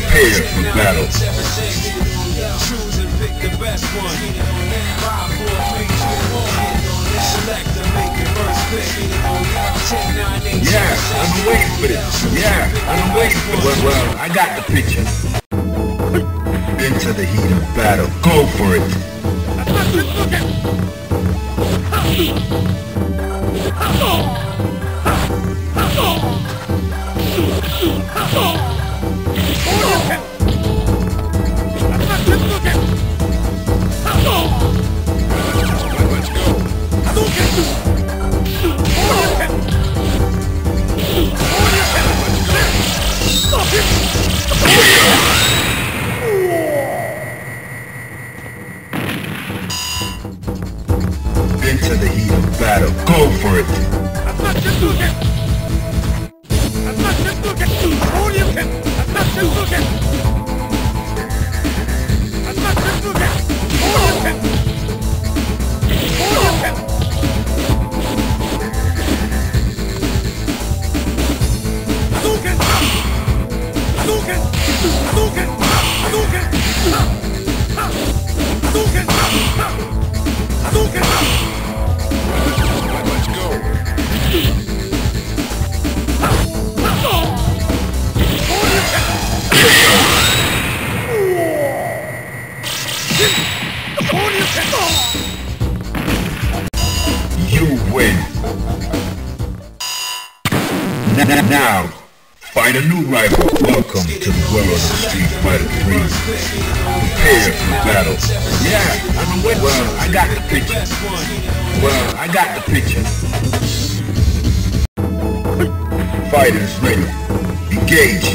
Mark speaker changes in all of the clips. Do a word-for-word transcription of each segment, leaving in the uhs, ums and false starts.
Speaker 1: Prepare for battle.
Speaker 2: Choose and pick the best one. Five, four, three, two, one. Select and make your first pick. ten, nine, eight,
Speaker 1: Yeah, I've been waiting for this. Yeah, I've been waiting for this. Well, well, I got the picture. Into the heat of battle. Go for it. Into the heat of battle. Go for it. You win. Now, find a new rival. Welcome to the world of Street Fighter three. Prepare for battle. Yeah, I've been waiting. Well, I got the picture. Well, I got the picture. Fighters ready. Engage.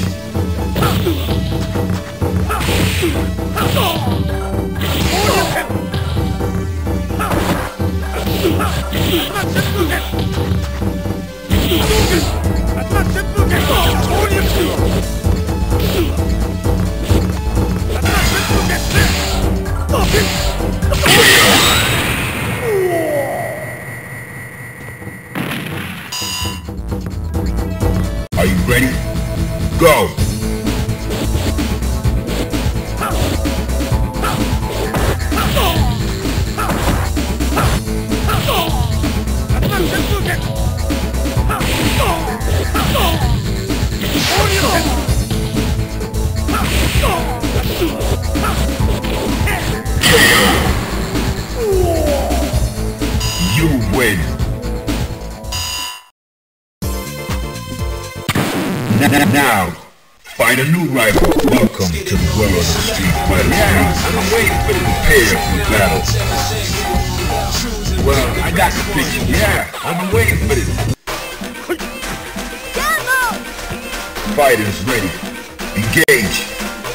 Speaker 1: Are you ready? Go! You win. Now, find a new rival. Welcome to the world of Street Fighter. Yeah, I've been waiting for the prepare for battle. Well, I got the picture. Yeah, I've been waiting for this. Fighters ready. Engage.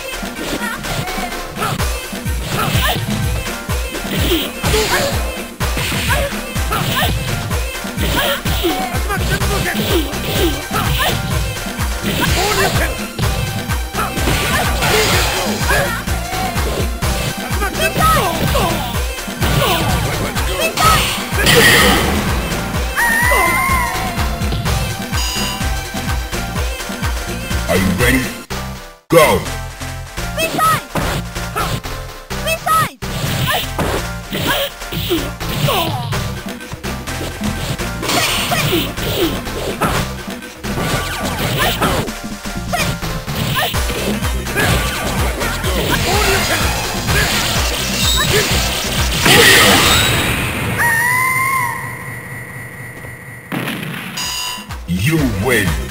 Speaker 1: Are you ready? Go!
Speaker 3: Resign! Resign!
Speaker 1: You win.